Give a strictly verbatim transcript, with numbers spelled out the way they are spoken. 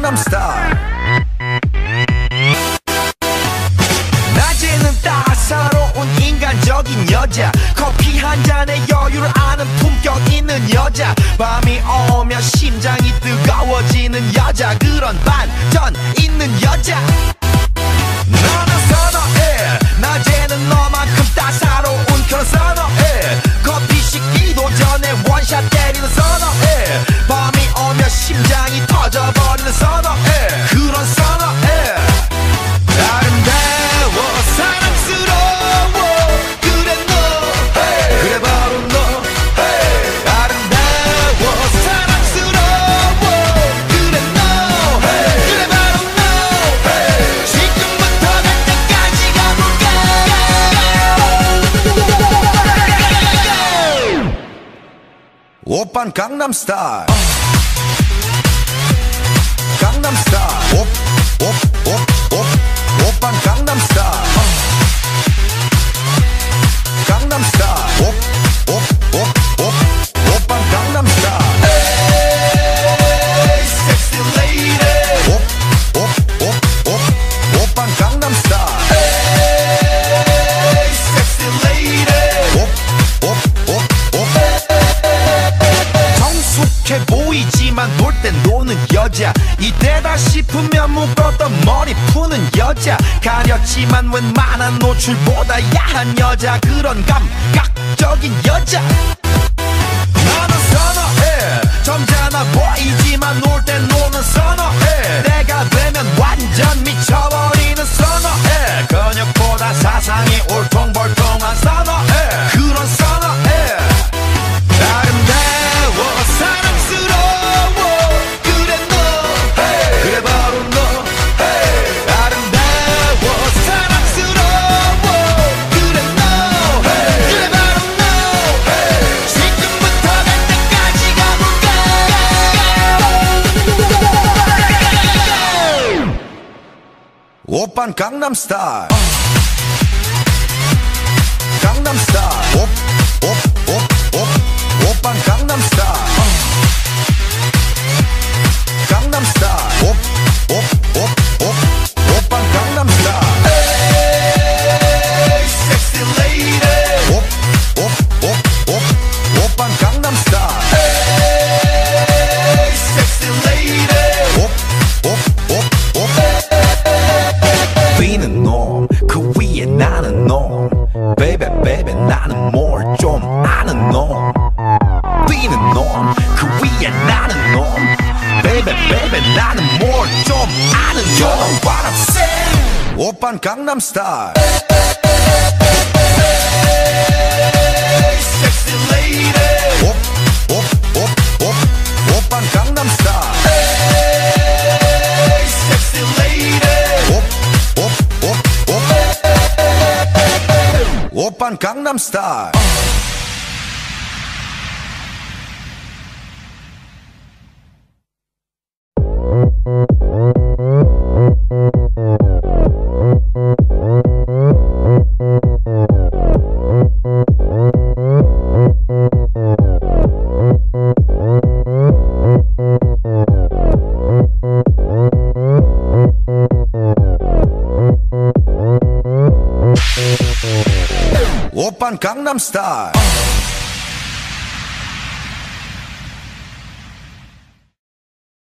강남스타일. 낮에는 따사로운 인간적인 여자, 커피 한 잔에 여유를 아는 품격 있는 여자, 밤이 오면 심장이 뜨거워지는 여자, 그런 반전 있는 여자 나는 선호해. 낮에는 너만큼 따사로운 그런 선호해. 커피 식기도 전에 원샷 때리는 선호해. 밤이 오면 심장이 터져버리는 선호해. 그런 선호해. 아름다워 사랑스러워 그래 너 hey. 그래 바로 너 hey. 아름다워 사랑스러워 그래 너 hey. 그래 바로 너 hey. 지금부터 갈 때까지 가볼까. 오빤 강남스타일. 강남스타일. 오, 오, 오, 오. 오빤 강남스타일. 강남스타일. 오, 오, 오, 오. 오빤 강남스타일. Hey, sexy lady. 오, 오, 오, 오. 오빤 강남스타일. Hey, sexy lady. 오, 오, 오, 오. 성숙해 보이지만 놀 땐 노는 여자, 이때다 싶으면 묶었던 머리 푸는 여자, 가렸지만 웬만한 노출보다 야한 여자, 그런 감각적인 여자 나는 선호해. 점잖아 보이지만 놀 땐 노는 선호해. 내가 되면 완전 미쳐버리는 선호해. 근육보다 사상이 울퉁불퉁한 선호해. 그런 선호해. 아름다워 사랑스러워 그래 너 hey. 그래 바로 너 hey. 아름다워 사랑스러워 그래 너 hey. 그래 바로 너 hey. 지금부터 갈 때까지 가볼까. 오빤 강남스타일. 강남스타일. 오, 오, 오, 오. 오빤 강남스타일. 강남스타일. 오, 오, 오, 오. 오빤 강남스타일. Hey, sexy lady. 오, 오, 오, 오. 오빤 강남스타일. Hey, sexy lady. 오, 오, 오, 오. 뛰는 놈, 그 위에 나는 놈. Baby, baby, 나는 뭘 좀 아는 놈. 뛰는 놈, 그 위에 나는 놈. Baby, baby, 나는 뭘 좀 아는 놈. You know what I'm saying? 오빤 강남스타일. Hey, sexy lady. 오, 오, 오, 오. 오빤 강남스타일. Hey, sexy lady. 오, 오, 오, 오. 오빤 강남스타일. 오빤 강남스타일.